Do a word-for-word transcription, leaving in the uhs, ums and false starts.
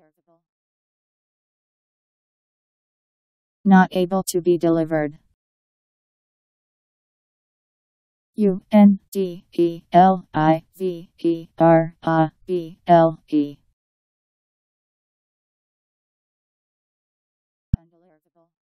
Not able to be delivered. U N D E L I V E R A B L E. Undeliverable.